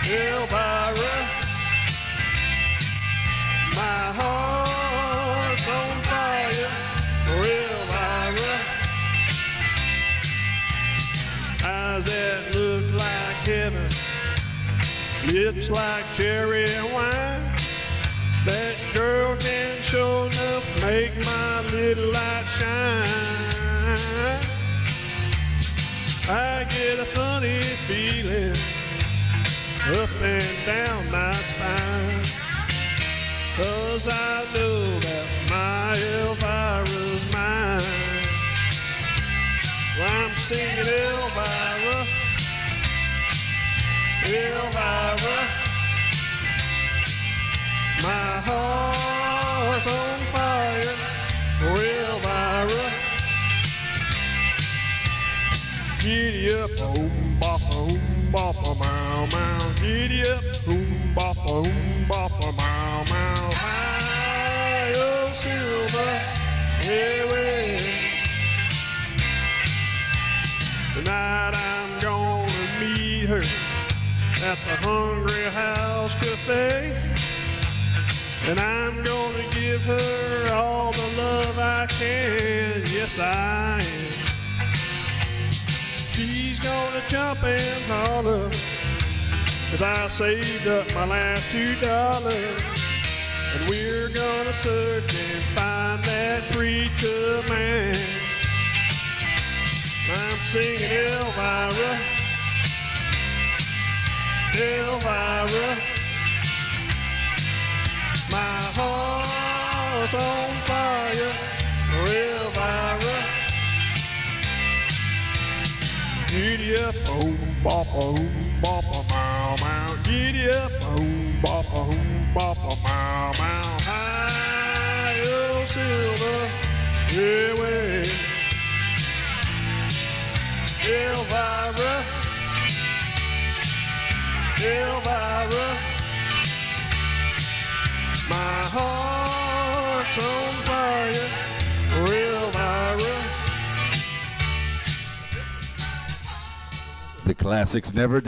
Elvira, my heart's on fire for Elvira. Eyes that look like heaven, lips like cherry wine. That girl can show enough make my little light shine. I get a funny feeling up and down my spine, 'cause I know that my Elvira's mine. Well, I'm singing Elvira, Elvira, my heart's on fire for Elvira. Giddy up, boppa, mow, mow. Giddy up, boppa, mow, mow. High, oh, silver, away. Tonight I'm gonna meet her at the Hungry House Cafe, and I'm gonna give her all the love I can. Yes, I am. She's gonna jump and holler, 'cause I saved up my last $2, and we're gonna search and find that preacher man. I'm singing Elvira, Elvira, my heart's on fire for Elvira. Giddy up, boppa, mow, mow. Giddy up, boppa, mow, mow. High, oh, silver, away. Elvira, Elvira, my heart's on fire for Elvira. The classics never